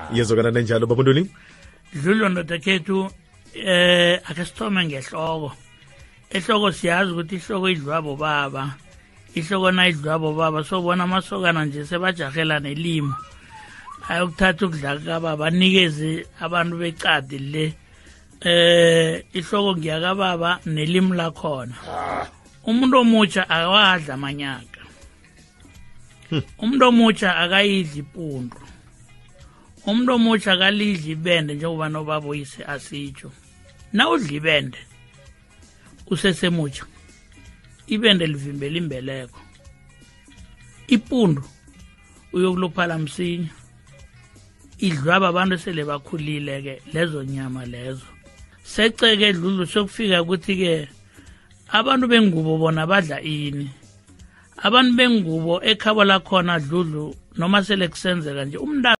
yezokana nenjalo babunduli Dludlu ndoda kethu ake sithome ngehloko. Ehloko siyazi ukuthi ihloko idlwabo baba. Ihloko nayidlwabo baba sobona amasokana nje sebajahela nelimo. Ayokuthatha ukudla kababa banikeze abantu becadi le. Ihloko ngiyakababa nelimi lakhona. Umuntu omutsha akawadla amanyaka. Umuntu omutsha akayidli ipundu. Umuntu omutsha akalidli ibende njengoba nobaba oyise asitsho. Na udla ibende usesemutsha. Ibende livimbela imbeleko. Ipundu uyokuluphala msinya. Idlwaba abantu sele bakhulile ke lezo nyama lezo. Seceke Dludlu sokufika ukuthi ke abantu bengubo bona badla ini. Abantu bengubo ekhabo lakhona Dludlu noma sele kusenzeka nje umntana